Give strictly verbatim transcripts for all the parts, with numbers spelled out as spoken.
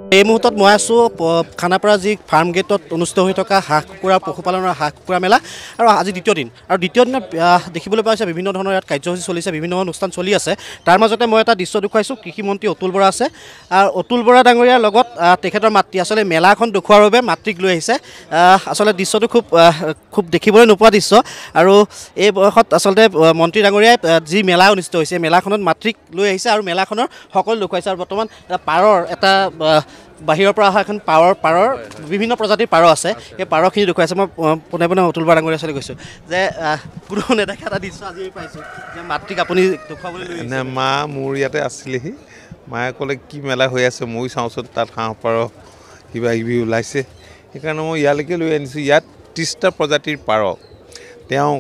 এই মুহূৰ্তত মই আছোঁ খানাপাৰা যি ফাৰ্ম গেটত অনুষ্ঠিত হৈ থকা হাঁহ কুকুৰা পশুপালনৰ হাঁহ কুকুৰা মেলা আৰু আজি দ্বিতীয় দিন আৰু দ্বিতীয় দিনত দেখিবলৈ পোৱা হৈছে বিভিন্ন ধৰণৰ ইয়াত কাৰ্যসূচী চলিছে, বিভিন্ন অনুষ্ঠান চলি আছে। তাৰ মাজতে মই এটা দৃশ্য দেখুৱাইছোঁ, কৃষিমন্ত্ৰী অতুল বৰা আছে আৰু অতুল বৰা ডাঙৰীয়াৰ লগত তেখেতৰ মাতৃ আচলতে মেলাখন দেখুওৱাৰ বাবে মাতৃক লৈ আহিছে। আচলতে দৃশ্যটো খুব খুব দেখিবলৈ নোপোৱা দৃশ্য আৰু এই বয়সত আচলতে মন্ত্ৰী ডাঙৰীয়াই যি মেলা অনুষ্ঠিত হৈছে মেলাখনত মাতৃক লৈ আহিছে আৰু মেলাখনৰ সকলো দেখুৱাইছে। আৰু বৰ্তমান পাৰৰ এটা বাহিৰৰ পৰা অহা এখন পাৰৰ পাৰৰ বিভিন্ন প্ৰজাতিৰ পাৰ আছে, সেই পাৰখিনি দেখুৱাইছে। মই পোনে পোনে অতুল বৰা ডাঙৰীয়া ওচৰলৈ গৈছোঁ যে কোনো নেদেখা এটা দৃশ্য আজি পাইছোঁ যে মাতৃক আপুনি দেখুৱাবলৈ লৈ মা মোৰ ইয়াতে আছিলেহি। মায়ে ক'লে কি মেলা হৈ আছে ময়ো চাওঁচোন, তাত হাঁহ পাৰ কিবা কিবি ওলাইছে, সেইকাৰণে মই ইয়ালৈকে লৈ আনিছোঁ। ইয়াত ত্ৰিছটা প্ৰজাতিৰ পাৰ তেওঁ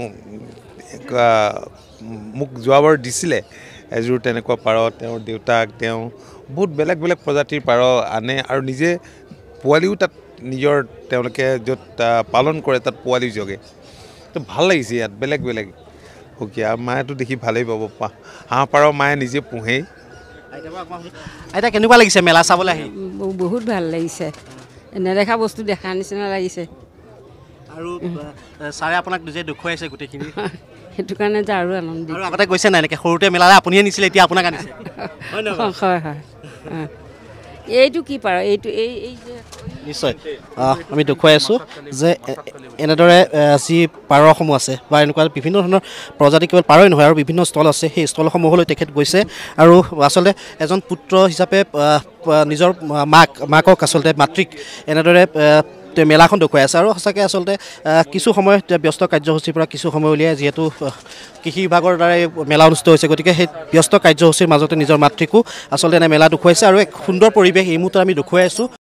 মোক যোৱাবাৰ দিছিলে এযোৰ তেনেকুৱা পাৰ। তেওঁৰ দেউতাক তেওঁ বহুত বেলেগ বেলেগ প্ৰজাতিৰ পাৰ আনে আৰু নিজে পোৱালিও তাত নিজৰ তেওঁলোকে য'ত পালন কৰে তাত পোৱালি জগে। তো ভাল লাগিছে ইয়াত বেলেগ বেলেগ সুকীয়া। মায়েতো দেখি ভালেই পাব, হাঁহ পাৰ মায়ে নিজে পোহেই। এতিয়া কেনেকুৱা লাগিছে মেলা চাবলৈ আহি? বহুত ভাল লাগিছে, নেদেখা বস্তু দেখাৰ নিচিনা লাগিছে। আৰু ছাৰে আপোনাক নিজে দেখুৱাইছে গোটেইখিনি, সেইটো কাৰণে যে আৰু আনন্দ। আৰু আগতে গৈছে নাই এনেকৈ সৰুতে মেলালৈ আপুনিয়ে নিছিলে, এতিয়া আপোনাক আনিছে? হয় হয়। এইটো কি পাৰ? এইটো এই এই যে নিশ্চয় আমি দেখুৱাই আছোঁ যে এনেদৰে যি পাৰসমূহ আছে বা এনেকুৱা বিভিন্ন ধৰণৰ প্ৰজাতি কেৱল পাৰই নহয় আৰু বিভিন্ন স্থল আছে, সেই স্থলসমূহলৈ তেখেত গৈছে আৰু আচলতে এজন পুত্ৰ হিচাপে নিজৰ মাক মাকক আচলতে মাতৃক এনেদৰে মেলাখন দেখুৱাই আছে। আৰু সঁচাকৈ আচলতে কিছু সময় ব্যস্ত কাৰ্যসূচীৰ পৰা কিছু সময় উলিয়াই, যিহেতু কৃষি বিভাগৰ দ্বাৰাই মেলা অনুষ্ঠিত হৈছে, গতিকে সেই ব্যস্ত কাৰ্যসূচীৰ মাজতে নিজৰ মাতৃকো আচলতে এনে মেলা দেখুৱাইছে আৰু এক সুন্দৰ পৰিৱেশ এই মুহূৰ্তত আমি দেখুৱাই আছোঁ।